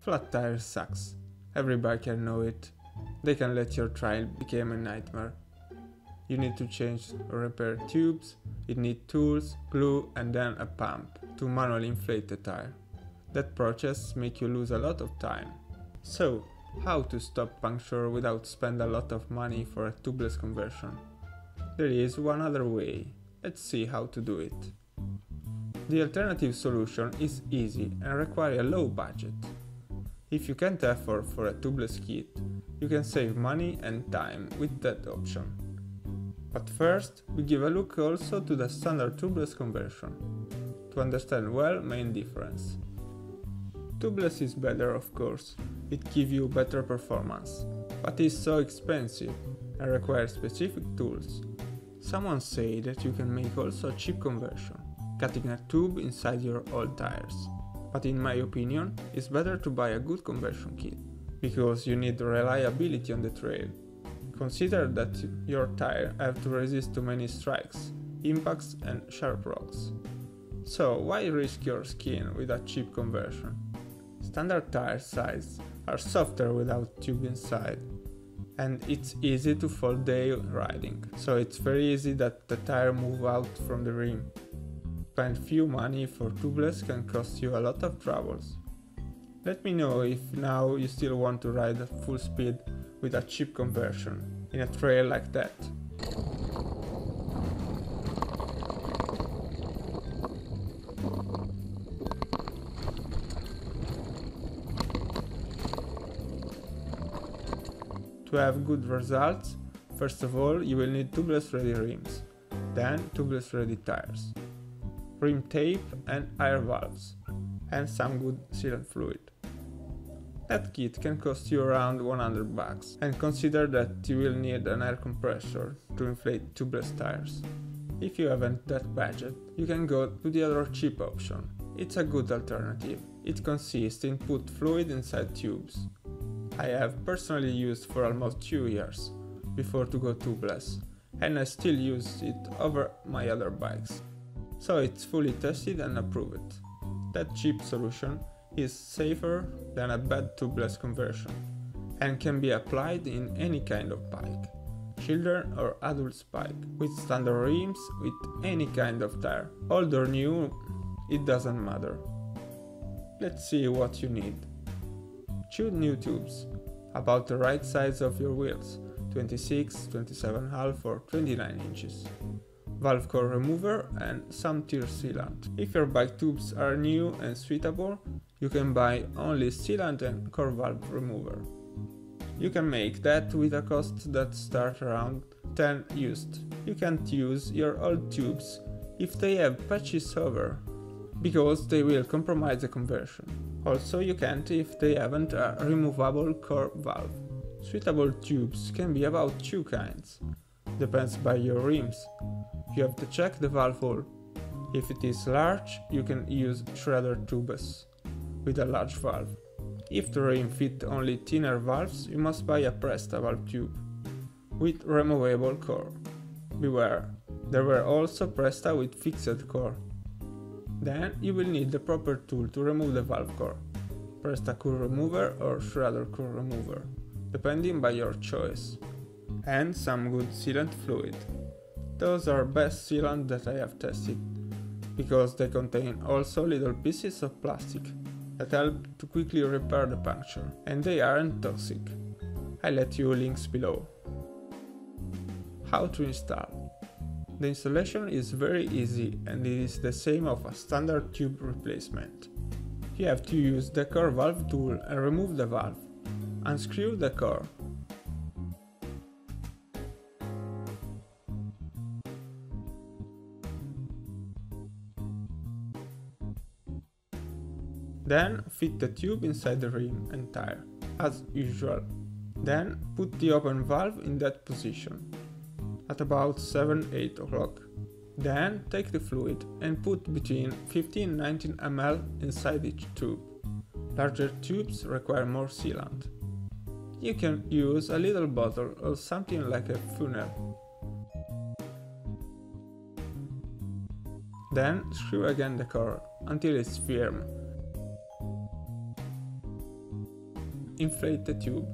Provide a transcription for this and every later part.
Flat tires sucks. Every biker know it. They can let your trial become a nightmare. You need to change or repair tubes, it needs tools, glue and then a pump to manually inflate the tire. That process makes you lose a lot of time. So, how to stop puncture without spend a lot of money for a tubeless conversion? There is one other way. Let's see how to do it. The alternative solution is easy and requires a low budget. If you can't afford for a tubeless kit, you can save money and time with that option. But first, we give a look also to the standard tubeless conversion, to understand well main difference. Tubeless is better of course, it gives you better performance, but is so expensive and requires specific tools. Someone say that you can make also a cheap conversion, cutting a tube inside your old tires. But in my opinion, it's better to buy a good conversion kit, because you need reliability on the trail. Consider that your tire have to resist to many strikes, impacts and sharp rocks. So why risk your skin with a cheap conversion? Standard tire sides are softer without tube inside, and it's easy to fall day riding, so it's very easy that the tire move out from the rim. Spend few money for tubeless can cost you a lot of troubles. Let me know if now you still want to ride at full speed with a cheap conversion in a trail like that. To have good results, first of all you will need tubeless ready rims, then tubeless ready tires, rim tape and air valves, and some good sealant fluid. That kit can cost you around $100, and consider that you will need an air compressor to inflate tubeless tires. If you haven't that budget, you can go to the other cheap option. It's a good alternative. It consists in put fluid inside tubes. I have personally used for almost 2 years before to go tubeless, and I still use it over my other bikes. So it's fully tested and approved. That cheap solution is safer than a bad tubeless conversion and can be applied in any kind of bike, children or adults bike, with standard rims, with any kind of tire, old or new, it doesn't matter. Let's see what you need. Choose new tubes, about the right size of your wheels, 26, 27.5 or 29 inches. Valve core remover and some tear sealant. If your bike tubes are new and suitable, you can buy only sealant and core valve remover. You can make that with a cost that starts around 10 used. You can't use your old tubes if they have patches over, because they will compromise the conversion. Also you can't if they haven't a removable core valve. Suitable tubes can be about two kinds. Depends by your rims. You have to check the valve hole. If it is large, you can use Schrader tubes with a large valve. If the rim fit only thinner valves, you must buy a Presta valve tube with removable core. Beware, there were also Presta with fixed core. Then you will need the proper tool to remove the valve core, Presta core remover or Schrader core remover, depending by your choice, and some good sealant fluid. Those are best sealant that I have tested, because they contain also little pieces of plastic that help to quickly repair the puncture, and they aren't toxic. I let you links below. How to install? The installation is very easy and it is the same of a standard tube replacement. You have to use the core valve tool and remove the valve. Unscrew the core. Then fit the tube inside the rim and tire, as usual. Then put the open valve in that position, at about 7-8 o'clock. Then take the fluid and put between 15 and 19 ml inside each tube. Larger tubes require more sealant. You can use a little bottle or something like a funnel. Then screw again the core until it's firm. inflate the tube.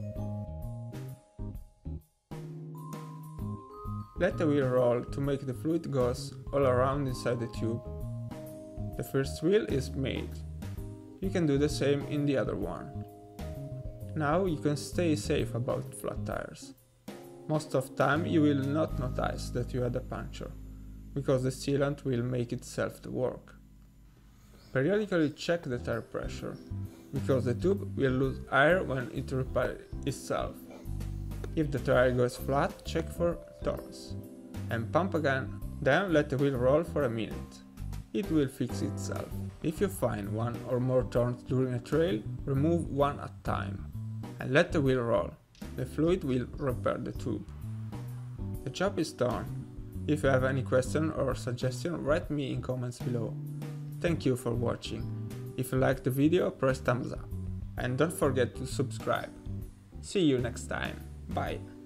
Let the wheel roll to make the fluid goes all around inside the tube. The first wheel is made. You can do the same in the other one. Now you can stay safe about flat tires. Most of the time you will not notice that you had a puncture, because the sealant will make itself to work. Periodically check the tire pressure, because the tube will lose air when it repairs itself. If the tire goes flat, check for turns, and pump again, then let the wheel roll for a minute. It will fix itself. If you find one or more turns during a trail, remove one at a time, and let the wheel roll. The fluid will repair the tube. The job is done. If you have any question or suggestion, write me in comments below. Thank you for watching. If you liked the video, press thumbs up. And don't forget to subscribe. See you next time. Bye.